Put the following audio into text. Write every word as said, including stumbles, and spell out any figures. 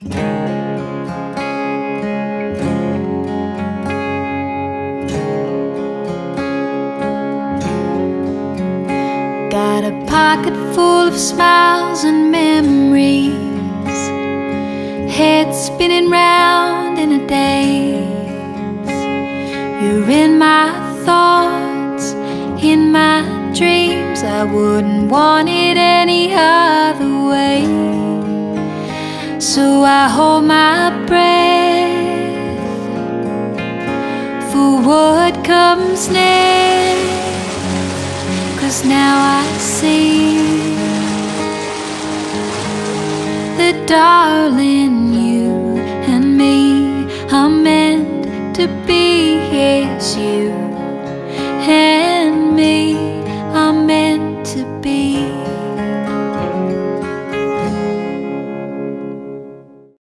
Got a pocket full of smiles and memories, head spinning round in a daze. You're in my thoughts, in my dreams. I wouldn't want it any other way. So I hold my breath for what comes next. 'Cause now I see the darling